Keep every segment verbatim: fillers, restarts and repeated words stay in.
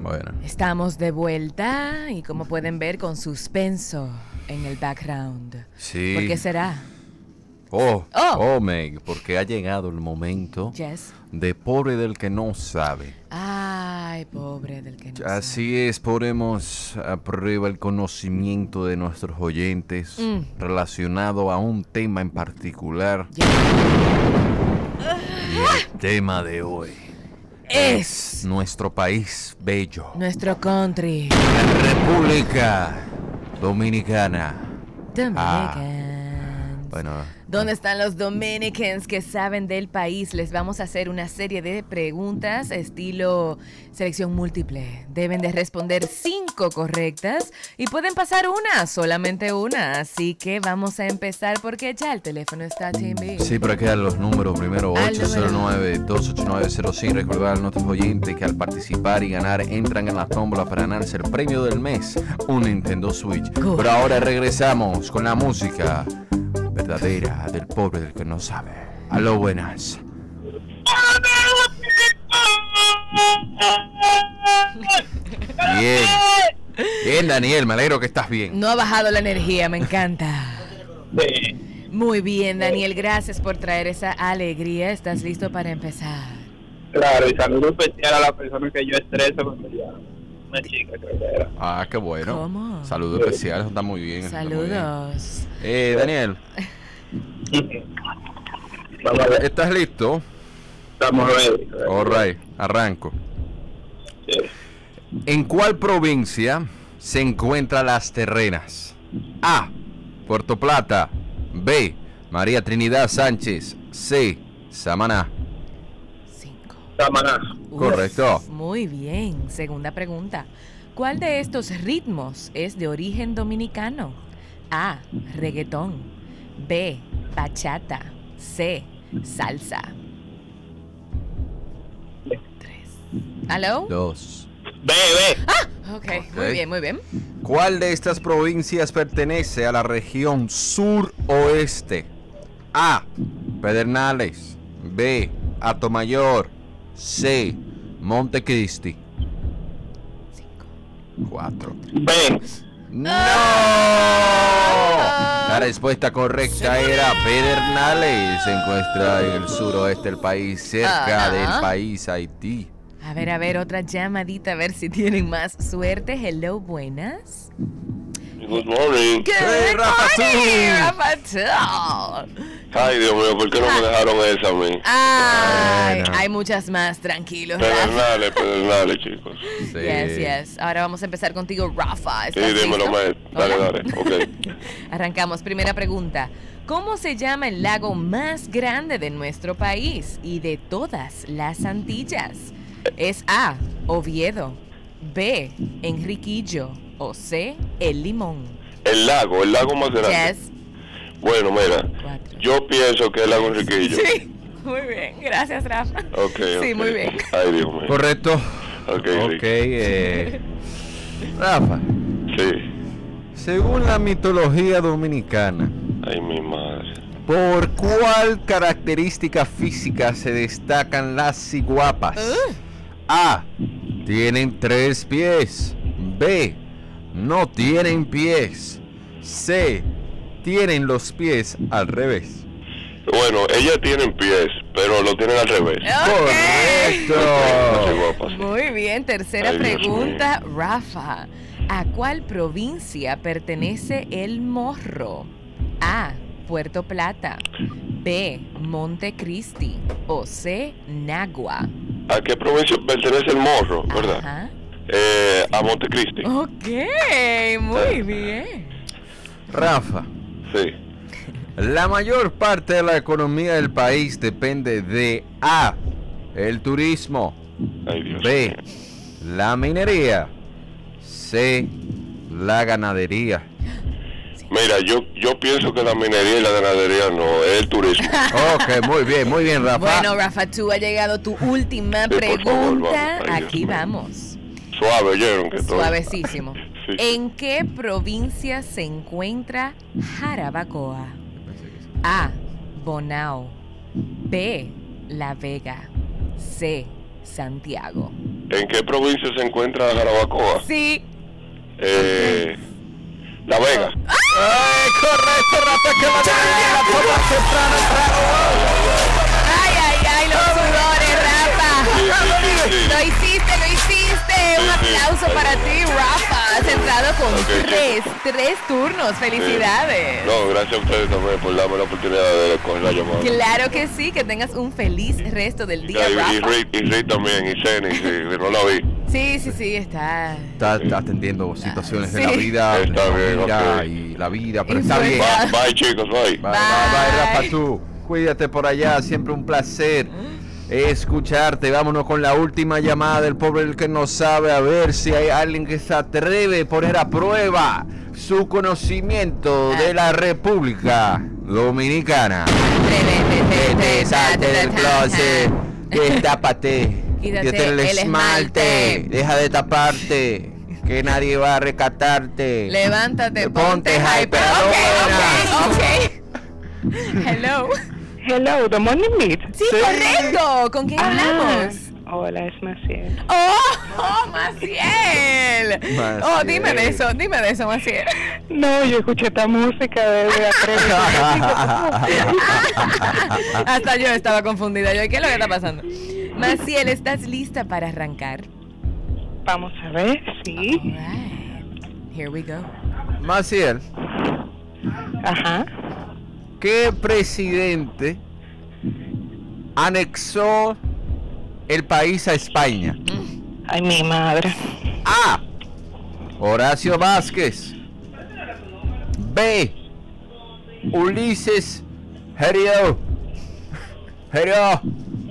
Bueno. Estamos de vuelta y como pueden ver con suspenso en el background. Sí. ¿Por qué será? Oh, oh, oh, Meg, porque ha llegado el momento yes. de pobre del que no sabe. Ay, pobre del que no Así sabe. es, ponemos a prueba el conocimiento de nuestros oyentes mm. relacionado a un tema en particular. Yeah. Y el tema de hoy es, es nuestro país bello. Nuestro country. La República Dominicana. Dominicans. Ah, bueno. ¿Dónde están los Dominicans que saben del país? Les vamos a hacer una serie de preguntas estilo selección múltiple. Deben de responder cinco correctas y pueden pasar una, solamente una. Así que vamos a empezar porque ya el teléfono está timbre. Sí, pero hay que dar los números primero. Al ocho cero nueve, dos ocho nueve, cero cinco. Recordar a nuestros oyentes que al participar y ganar entran en la tómbola para ganarse el premio del mes, un Nintendo Switch. Cool. Pero ahora regresamos con la música verdadera del pobre del que no sabe. Aló, buenas. Bien. Bien, Daniel, me alegro que estás bien. No ha bajado la energía, me encanta. Muy bien, Daniel, gracias por traer esa alegría. ¿Estás listo para empezar? Claro, y saludo especial a la persona que yo estreso cuando ya una chica, creo que era. Ah, qué bueno. ¿Cómo? Saludos especiales, está muy bien. está muy bien. Saludos. Eh, Daniel, Vamos a ver, ¿estás listo? estamos ready. All right, arranco. Sí. ¿En cuál provincia se encuentran Las Terrenas? A. Puerto Plata. B. María Trinidad Sánchez. C. Samaná. Cinco. Samaná. Uf, Correcto. muy bien. Segunda pregunta. ¿Cuál de estos ritmos es de origen dominicano? A. Reggaetón. B. Bachata. C. Salsa. Tres. ¿Aló? Dos. Ve, ve. Ah, ok, muy Ok. bien, muy bien. ¿Cuál de estas provincias pertenece a la región sur-oeste? A. Pedernales. B. Atomayor. C. Montecristi. Cinco. Cuatro. Ve. ¡No! Ah. La respuesta correcta era Pedernales. Se encuentra en el suroeste del país, cerca Ajá. del país Haití. A ver, a ver, otra llamadita, a ver si tienen más suerte. Hello, buenas. Good morning. Good Hey, Rafa, morning, tú. Rafa, tú. Ay, Dios mío, ¿por qué no me dejaron esa a mí? Ay, Bueno. hay muchas más, tranquilos, Rafa. Pedernales, pedernales, chicos. Sí. Yes, yes. Ahora vamos a empezar contigo, Rafa. Sí, ¿Estás dímelo, listo? maestro. Dale, Hola. dale. Ok. Arrancamos. Primera pregunta. ¿Cómo se llama el lago más grande de nuestro país y de todas las Antillas? Es A, Oviedo, B, Enriquillo o C, El Limón. El lago, el lago más grande. Yes. Bueno, mira, Cuatro. yo pienso que el lago Enriquillo. Sí, muy bien. Gracias, Rafa. Ok, Sí, ok. muy bien. Ay, Dios mío. Correcto. Ok, Ok, sí. eh, Rafa, Sí. según la mitología dominicana, Ay, mi madre. ¿por cuál característica física se destacan las ciguapas? Uh. A. Tienen tres pies. B. No tienen pies. C. Tienen los pies al revés. Bueno, ellas tienen pies, pero lo tienen al revés. Correcto. No soy guapa, sí. Muy bien, tercera Ay, Dios pregunta, Rafa. ¿A cuál provincia pertenece el morro? A, Puerto Plata. B, Montecristi. O C, Nagua. ¿A qué provincia pertenece el morro, verdad? Ajá. Eh, a Montecristi. Ok, muy bien. Rafa, Sí. la mayor parte de la economía del país depende de A. El turismo. Ay, Dios B. mío. La minería. C. La ganadería. Mira, yo yo pienso que la minería y la ganadería no, es el turismo. Ok, muy bien, muy bien, Rafa. Bueno, Rafa, tú ha llegado tu última Sí, por favor, pregunta. vamos. Ay, Dios Aquí mío. vamos. Suave, oyeron que todo. Suavecísimo. Sí. ¿En qué provincia se encuentra Jarabacoa? A, Bonao. B, La Vega. C, Santiago. ¿En qué provincia se encuentra Jarabacoa? Sí. Eh, La Vega. ¡Ay, correcto, Rafa! ¡Que la tenía la forma temprana! Ay, ay, ay, los sudores, Rafa. Sí, sí, sí, sí. Lo hiciste, lo hiciste. Un Sí, sí. aplauso para ti, Rafa. Has entrado con Ok, tres, tres turnos. Felicidades. No, gracias a ustedes también por darme la oportunidad de coger la llamada. Claro que sí, que tengas un feliz resto del día, y, y Rafa. Rick, y Rick también, y Ceni, sí, no la vi. Sí, sí, sí, está. Está, está atendiendo situaciones de Sí. la vida, Está de la bien, vida ok. y la vida, pero Y está fue- bien. Ya. Bye, bye, chicos, bye. Bye, bye, bye, Rafa, tú. Cuídate por allá, siempre un placer escucharte. Vámonos con la última llamada del pobre el que no sabe, a ver si hay alguien que se atreve a poner a prueba su conocimiento de la República Dominicana. Que te salte del closet, destápate, Quítate quítate el el esmalte, esmalte. deja de taparte, que nadie va a rescatarte. Levántate, Ponte hyper, Ok, ok, ok. Hello. Hello, the morning meet. Sí, correcto. ¿Con quién hablamos? Ah, hola, es Maciel. Oh, oh, Maciel. Maciel. Oh, dime de eso, dime de eso, Maciel. No, yo escuché esta música desde atrás. Hasta yo estaba confundida. Yo, ¿qué es lo que está pasando? Maciel, ¿estás lista para arrancar? Vamos a ver, sí. Alright. Here we go. Maciel, Ajá. ¿qué presidente anexó el país a España? Ay, mi madre. A. Horacio Vázquez. B. Ulises Herrero. Herrero.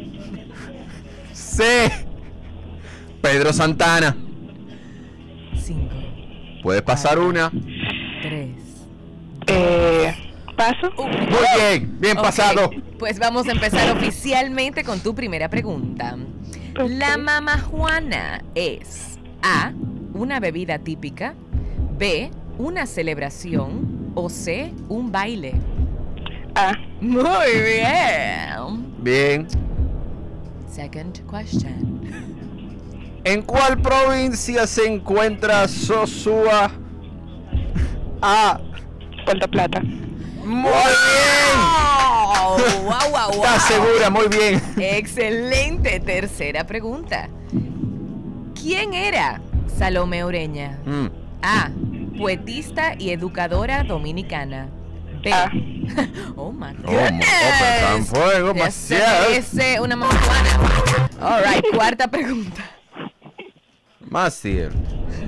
C. Pedro Santana. Cinco, Puedes pasar una. tres. Eh, ¿Paso? Muy bien, bien Ok, pasado. Pues vamos a empezar oficialmente con tu primera pregunta. La mamajuana es A, una bebida típica, B, una celebración o C, un baile. Ah, Muy bien. Bien. Second question. ¿En cuál provincia se encuentra Sosúa? A. Puerto Plata. Muy bien. Wow, wow, wow, wow. ¿Estás segura? Muy bien. Excelente. Tercera pregunta. ¿Quién era Salomé Ureña? Mm. A, poetista y educadora dominicana. B. Ah. Oh my Oh, ma- oh, pero está en goodness. fuego, Ya se Maciel. merece una marihuana. All right, cuarta pregunta. Maciel,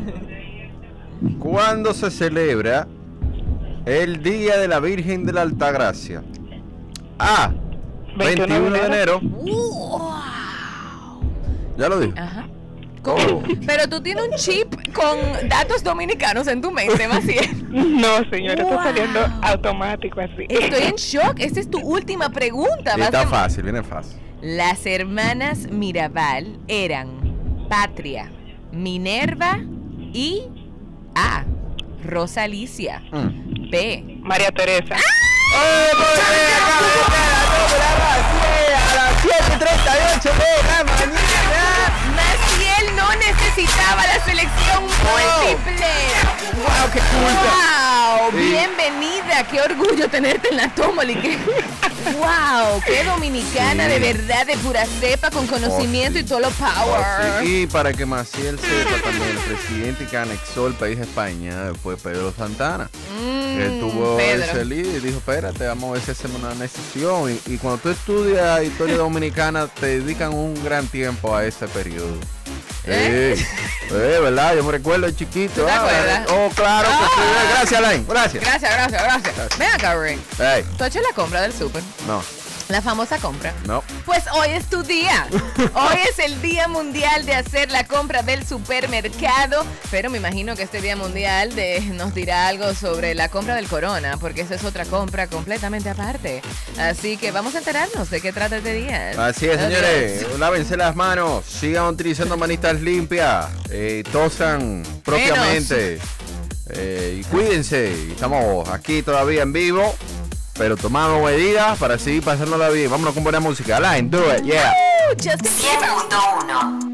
¿cuándo se celebra el Día de la Virgen de la Altagracia? A. veintiuno de enero. Wow. Ya lo dije. Ajá. ¿Cómo? Pero tú tienes un chip con datos dominicanos en tu mente, Maciel. No, señora, Wow. está saliendo automático así. Estoy en shock. Esta es tu última pregunta. Sí, Vas está a- fácil, viene fácil. Las hermanas Mirabal eran Patria, Minerva y A. Rosa Alicia. Mm. B. María Teresa. ¡Oh, muy bien! Acaba de llegar a la Maciel a las siete y treinta y ocho de la mañana. Maciel no necesitaba la selección múltiple. ¡Wow, qué culta! ¡Wow! Sí. Bienvenida. Qué orgullo tenerte en la tómbola. y qué- ¡Wow! ¡Qué dominicana Sí. de verdad, de pura cepa, con conocimiento Oh, sí. y todo lo power! Y para que Maciel sepa también, el presidente que anexó el país a España fue Pedro Santana. Mm, Él tuvo Pedro. ese líder y dijo, espérate, vamos a ver si hacemos una anexación. Y, y cuando tú estudias historia dominicana, te dedican un gran tiempo a ese periodo. ¿Eh? Sí. Eh, ¿verdad? Yo me recuerdo de chiquito. ¿Te ah, acuerdas? Oh, claro que sí. Ah. Gracias, Alain. Gracias. Gracias, gracias, gracias. Ven acá, Ray. Hey, ¿Tú has hecho la compra del súper? no, La famosa compra. no. Pues hoy es tu día. Hoy es el Día Mundial de hacer la compra del supermercado. Pero me imagino que este Día Mundial de, nos dirá algo sobre la compra del Corona, porque esa es otra compra completamente aparte. Así que vamos a enterarnos de qué trata este día. Así es, Adiós. señores. Lávense las manos. Sigan utilizando manitas limpias. Eh, tosan propiamente. Eh, y cuídense. Estamos aquí todavía en vivo. Pero tomamos medidas para seguir pasándola bien. Vámonos con buena música. Alain, do it, yeah. Just a- siete punto uno